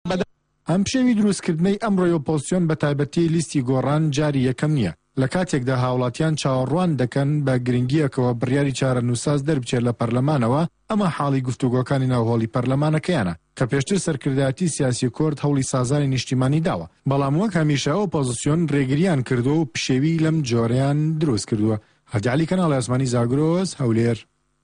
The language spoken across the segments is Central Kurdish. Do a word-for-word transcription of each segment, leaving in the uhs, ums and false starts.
ئەم پشێوی دروستکردنەی ئەمڕۆی ئۆپۆزیسیۆن بە تایبەتی لیستی گۆڕان جاری یەکەم نییە. لە کاتێکدا هاوڵاتیان چاوەڕوان دەکەن بە گرنگیەکەوە بڕیاری چارەنووساز دەربچێت لە پەرلەمانەوە، ئەمە حاڵی گفتوگۆکانی ناوهۆڵی پەرلەمانەکەیانە کە پێشتر سەرکردایەتی سیاسی کورد هەوڵی سازانی نیشتیمانی داوە. بەڵام وەک هەمیشە ئۆپۆزیسیۆن ڕێگریان کردووە و پشێوی لەم جۆرەیان دروست کردووە. هەردیعلی کەناڵی ئاسمانی زاگرۆس، هەولێر.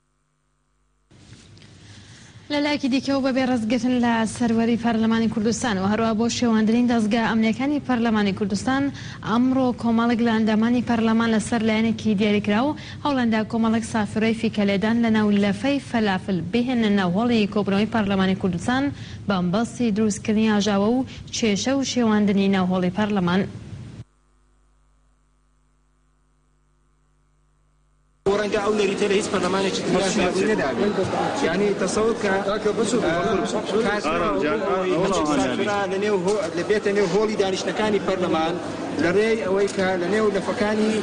لەلایەکی دیکەەوە بەبێ ڕزگرتن لە سەروەری پەرلەمانی کوردستان و هەروە بۆ شێواندنی دەستگا ئەمنیەکانی پەرلەمانی کوردستان ئەمڕۆ کۆمەڵێک لە ئەندامانی پەرلەمان لەسەر لایەنێکی دیاریکرا و هەوڵەندا کۆمەڵێک سافرەی فیکەلێدان لە ناو لەفەی فەلافل بهێنە ناوهۆڵی کۆبوونەوەی پەرلەمانی کوردستان بە ئەمبەستی دروستکردنی ئاژاوە و کێشە و شێواندنی ناوهۆڵی پەرلەمان. ورنجا أو نريد له هيس برلماني كتير يعني تصور ك كاسرة لنيو هو لبيت نيو هولي دانش نكاني برلمان لري أويكا لنيو لفكاني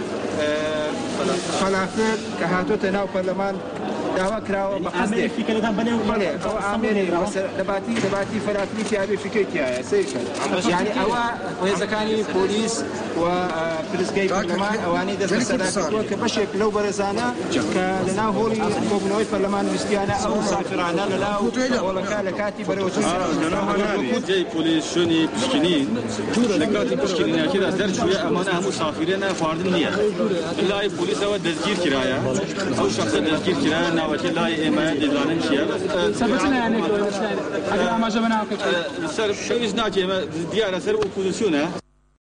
فلافل كهاتو تناو برلمان دعوة كراو بقصد في كلام بنيو مالي أو عامري بس دباتي دباتي فلافلي في أبي في كيتيا سيكل يعني أو وإذا كاني بوليس وبرزقي برلمان أواني دست السلاك وكبشك لو برزانا كلنا هولي كوبنوي برلمان مستيانا أو سافرانا لا ولا كالكاتي بروتين جاي بوليس شوني بشكني لكاتي بشكني كذا درجة أمانة مسافرين فاردن نية لا بوليس هو تسجيل كراية أو شخص تسجيل كراية وكيل لا إما ديزاين شيء ثبتنا يعني أجل ما جبنا سر شو إذا ناجي ديار سر أوبوزيسيونه